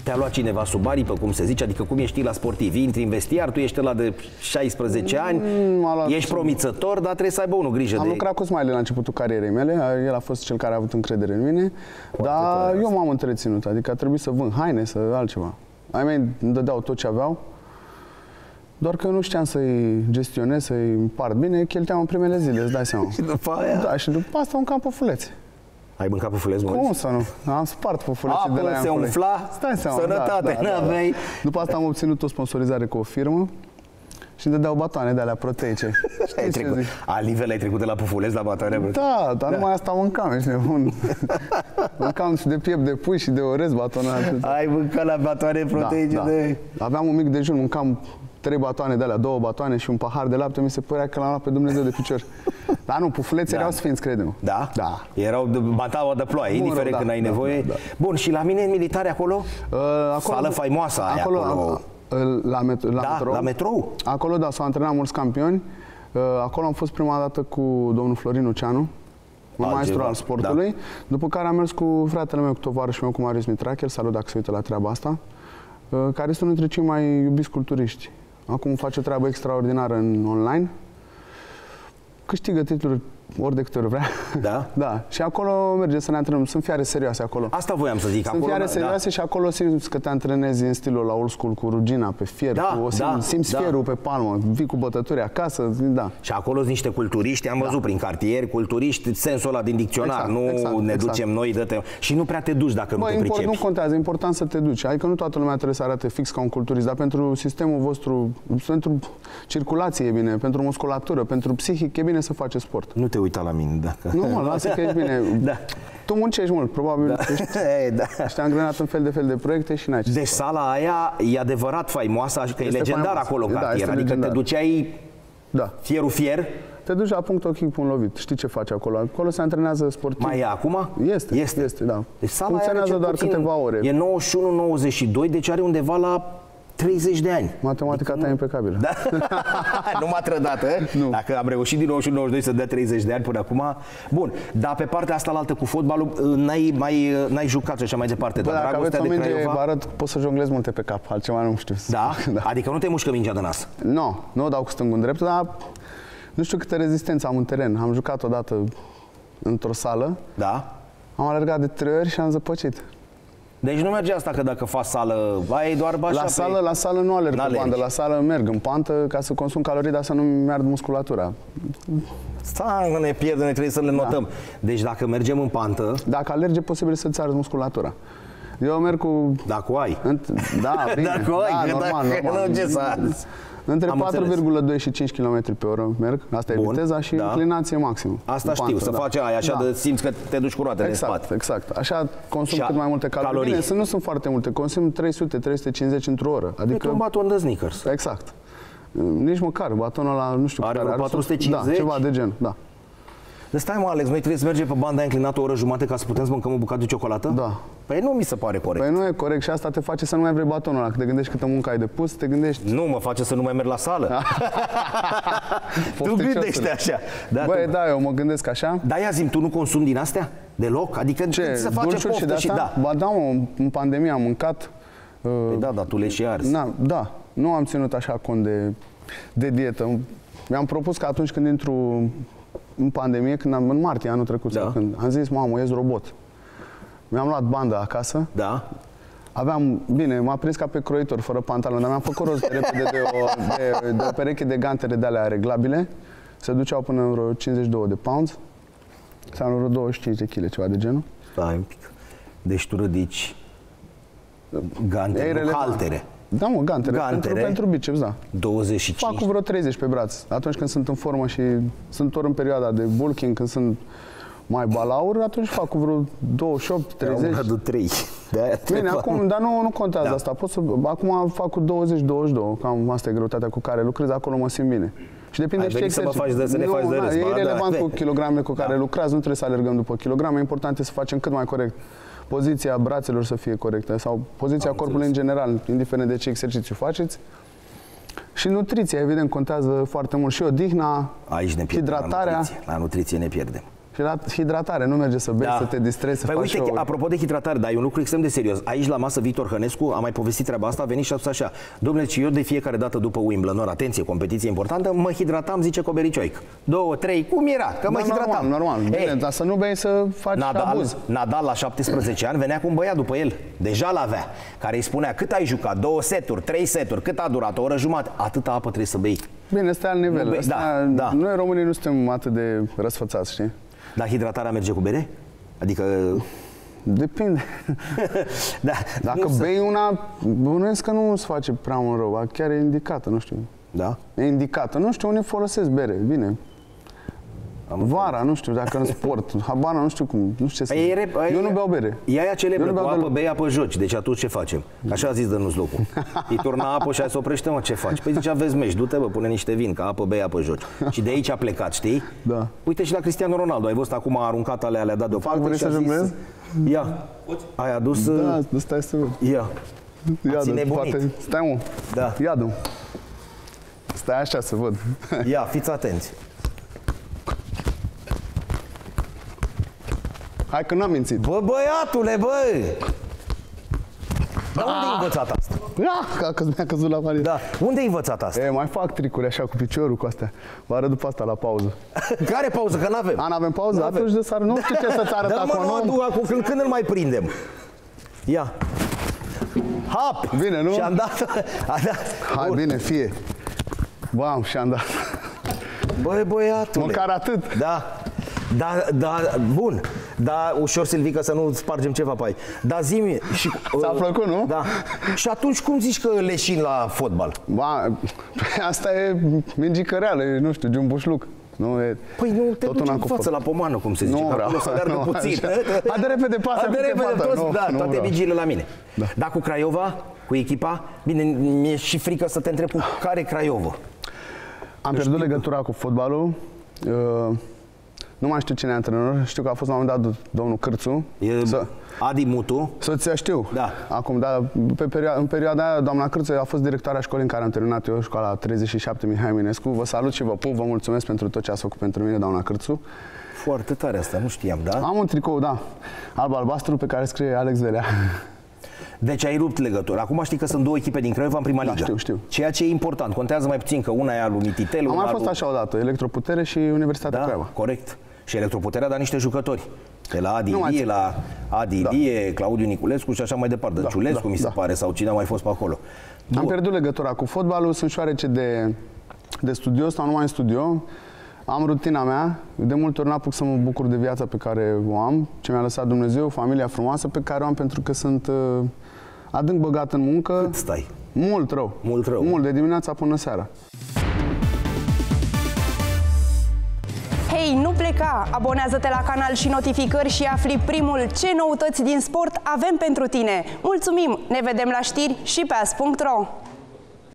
Te-a luat cineva sub aripă, cum se zice? Adică cum ești la sportiv? Intri în vestiar, tu ești ăla de 16 ani, ești promițător, dar trebuie să aibă unul grijă Am lucrat cu Smiley la începutul carierei mele, el a fost cel care a avut încredere în mine, dar eu m-am întreținut, adică a trebuit să vând haine, să altceva. Ai mei îmi dădeau tot ce aveau, doar că nu știam să-i gestionez, să-i împart bine, cheltuiam în primele zile, îți dai seama. Și după aia? Da, și după asta mâncam păfulețe. Ai mâncat păfuleți mulți? Cum să nu? Am spart păfulețe de la ea. Se umfla, stai seama, sănătate, n-aveai. După asta am obținut o sponsorizare cu o firmă și îmi dădeau batoane de alea proteice. Nivel ai trecut de la păfuleți la batoane? Da, dar numai asta mâncam, ești nebun. Mâncam și de piept de pui și de orez batonate. Ai mâncat la batoane proteice de... Aveam un mic dejun, mâncam 3 batoane de alea, 2 batoane și un pahar de lapte, mi se părea că l-am luat pe Dumnezeu de picior. Dar nu, pufulețe erau sfinți, crede-mă. Da? Da. Erau bataua de ploaie, indiferent când ai nevoie. Bun, și la mine în militare acolo? Sală faimoasă aia acolo. La metrou? Acolo, da, s-au antrenat mulți campioni. Acolo am fost prima dată cu domnul Florin Luceanu, maestru al sportului. După care am mers cu fratele meu, cu tovarășul meu, cu Marius Mitrache, salut dacă se uită la treaba asta, care este unul dintre cei mai iubiți culturiști. Acum face o treabă extraordinară în online. Câștigă titluri ori de câte ori vrea. Da? Da. Și acolo merge să ne antrenăm. Sunt fiare serioase acolo. Asta voiam să zic. Sunt fiare serioase și acolo simți că te antrenezi în stilul la old school, cu rugina pe fier, simți fierul pe palmă, vii cu bătături acasă, da. Și acolo sunt niște culturiști, am văzut prin cartier, culturiști, sensul ăla de dicționar, ne ducem noi, și nu prea te duci dacă nu te pricepi. Nu contează, e important să te duci. Adică nu toată lumea trebuie să arate fix ca un culturist, dar pentru sistemul vostru, pentru circulație e bine, pentru musculatură, pentru psihic e bine să faci sport. Nu te uita la mine, dacă... Nu, mă, lasă că ești bine. Da. Tu muncești mult, probabil. Ești angrenat în fel de proiecte și n-ai ce. Deci sala aia e adevărat faimoasă, că este e legendar acolo cartier. Adică legendar. Te duceai fierul fier. Te duci la punct ochi, punct lovit. Știi ce faci acolo? Acolo se antrenează sportiv. Mai e acum? Este, da. Deci sala funcționează doar câteva ore. E 91-92, deci are undeva la 30 de ani. Matematica ta e impecabilă. Da? Nu m-a trădat, Dacă am reușit din 91-92 să dea 30 de ani până acum. Bun, dar pe partea asta altă cu fotbalul n-ai jucat și așa mai departe. Bă, dacă aveți o minge, vă arăt, poți să jonglezi multe pe cap, altceva nu știu. Da? Adică nu te mușcă mingea de nas? Nu o dau cu stângul în dreptul, dar nu știu câtă rezistență am în teren. Am jucat odată într-o sală. Da? Am alergat de 3 ori și am zăpăcit. Deci nu merge asta că dacă faci sală, ai doar așa la sală nu alerg pe bandă, la sală merg în pantă ca să consum calorii, dar să nu mi-ard musculatura. Stai, ne pierdem, trebuie să le notăm. Deci dacă mergem în pantă... Dacă alergi, e posibil să-ți arzi musculatura. Eu merg cu... Dacă o ai. Da, bine. Dacă o ai, normal. Nu, ce să arzi. Între 4,2 și 5 km pe oră merg, asta e viteza și inclinație maximă. Asta știu, să faci aia, așa de simți că te duci cu roatele în spate. Exact, așa consum cât mai multe calorii. Bine, nu sunt foarte multe, consum 300-350 într-o oră. Adică un baton de Snickers. Exact. Nici măcar, batonul ăla, nu știu are care are. 450? Da, ceva de gen, da. Deci stai mă, Alex, noi trebuie să mergem pe banda înclinată o oră jumate ca să putem să mâncăm o bucată de ciocolată? Da. Păi nu mi se pare corect. Păi nu e corect și asta te face să nu mai vrei batonul ăla. Că te gândești câtă muncă ai de pus, te gândești... Nu, mă face să nu mai merg la sală. Tu gândești așa. Băi, da, eu mă gândesc așa. Da, ia zi-mi, tu nu consumi din astea? Deloc? Adică ce? Să face poftă și de asta? Da. Ba da, în pandemie am mâncat... Păi da, dar tu le și arzi. Da, nu am ținut așa cont de dietă. Mi-am propus că atunci când intru în pandemie, în martie anul trecut, când am zis, mamă, ies robot. Mi-am luat bandă acasă. Da. Bine, m-a prins ca pe croitor, fără pantaloni, dar mi-am făcut rost repede de o pereche de gantere de alea reglabile. Se duceau până în vreo 52 de pounds. Sau în vreo 25 de kg, ceva de genul. Stai un pic. Deci tu ridici gantere, haltere. Da, mă, gantere. Pentru biceps, da. 25. Fac cu vreo 30 pe braț. Atunci când sunt în formă și sunt ori în perioada de bulking, când sunt mai balaur, atunci fac cu vreo 28, 30. Am 3. Bine, acum, dar nu contează asta. Acum fac cu 20-22, cam asta e greutatea cu care lucrez, acolo mă simt bine. Și depinde ce exerciții. E irelevant cu kilogramele cu care lucrați, nu trebuie să alergăm după kilograme, important e să facem cât mai corect. Poziția brațelor să fie corectă sau poziția corpului în general, indiferent de ce exercițiu faceți. Și nutriția, evident, contează foarte mult. Și odihna, aici ne pierdem, hidratarea. La nutriție ne pierdem. Și la hidratare, nu merge să bei, să te distrezi, să faci uite, show-uri. Apropo de hidratare, dar e un lucru extrem de serios. Aici la masă Victor Hănescu a mai povestit treaba asta, a venit și a spus așa: dom'le, și eu de fiecare dată după Wimbledon, atenție, competiție importantă, mă hidratam, zice Cobericioic. 2, 3, cum era? Că mă hidratam. Normal. Bine, dar să nu bei să faci abuz. Nadal la 17 ani venea cu un băiat după el, deja l-avea, care îi spunea: cât ai jucat? 2 seturi, 3 seturi, cât a durat? O oră jumătate. Atâta apă trebuie să bei. Bine, ăsta e alt nivel. Noi românii nu suntem atât de răsfățați, știi? Dar hidratarea merge cu bere? Adică... Depinde. Dacă bei una, bănuiesc că nu îți face prea mult rău, chiar e indicată, nu știu. Da? E indicată. Nu știu, unii folosesc bere, bine. Vara, nu știu, dacă în sport, habana, nu știu cum, nu știu ce să zic. Eu nu beau bere. E aia celebră, cu apă bei, apă joci, deci atunci ce facem? Așa a zis Dănuț Locu. Îi turna apă și aia se oprește, mă, ce faci? Păi zice, aveți meci, du-te, bă, pune niște vin, că apă bei, apă joci. Și de aici a plecat, știi? Da. Uite și la Cristiano Ronaldo, ai văzut acum a aruncat alea, le-a dat deoparte. Vrei să jonglezi? Ia, ai adus... Da, stai să... Ia. Ia-dă, poate... Stai, mă. Da. Ia-dă. Stai așa să văd. Ia, fiți atenți. Hai că n-am mințit. Bă, băiatule, bă! Dar unde ai învățat asta? Că mi-a căzut la valier. Da, unde ai învățat asta? Mai fac tricuri așa cu piciorul, cu astea. Vă arăt după asta la pauză. Care pauză? Că n-avem. N-avem pauză? Atunci de sară. Nu știu ce să-ți arăt acum. Când îl mai prindem? Ia. Hap! Bine, nu? Și-am dat. Hai, bine, fie. Bam, și-am dat. Băi, băiatule. Măcar atât. Da, bun. Da, ușor, Silvica, să nu spargem ceva pe aici. Da, zi-mi. Ți-a plăcut, nu? Da. Și atunci cum zici că leșin la fotbal? Asta e mingică reală, nu știu, Giumbușluc. Nu e. Păi nu te duci în față la pomană, cum se zice, că acolo să aleargă puțin. Hai de repede, pasă cu fata. Toate vigiile la mine. Da, cu Craiova, cu echipa, bine, mi-e și frică să te întreb cu care Craiova. Am pierdut legătura cu fotbalul. Nu mai știu cine e antrenor, știu că a fost la un moment dat domnul Cârțu. Adi Mutu. Soția știu. Da. Acum, dar în perioada aia, doamna Cârțu a fost directoarea școlii în care am terminat eu, școala 37 Mihai Eminescu. Vă salut și vă pup, vă mulțumesc pentru tot ce ați făcut pentru mine, doamna Cârțu. Foarte tare asta, nu știam, da? Am un tricou, da, alb-albastru, pe care scrie Alex Velea. Deci ai rupt legătura. Acum știi că sunt 2 echipe din Craiova în prima ligă. Știu. Ceea ce e important. Contează mai puțin că una e al lui Mititelu. Am mai fost așa odată, Electroputere și Universitatea Craiova. Corect. Și Electroputerea a dat niște jucători. De la Adi Ilie, la Adi Ilie, Claudiu Niculescu și așa mai departe. Dănciulescu, mi se pare, sau cine a mai fost pe acolo. Am pierdut legătura cu fotbalul, sunt șoarece de studio, stau numai în studio. Am rutina mea, de multe ori n-apuc să mă bucur de viața pe care o am, ce mi-a lăsat Dumnezeu, familia frumoasă pe care o am, pentru că sunt adânc băgat în muncă. Cât stai? Mult rău. Mult rău. Mult, de dimineața până seara. Hei, nu pleca! Abonează-te la canal și notificări și afli primul ce noutăți din sport avem pentru tine. Mulțumim! Ne vedem la știri și pe as.ro.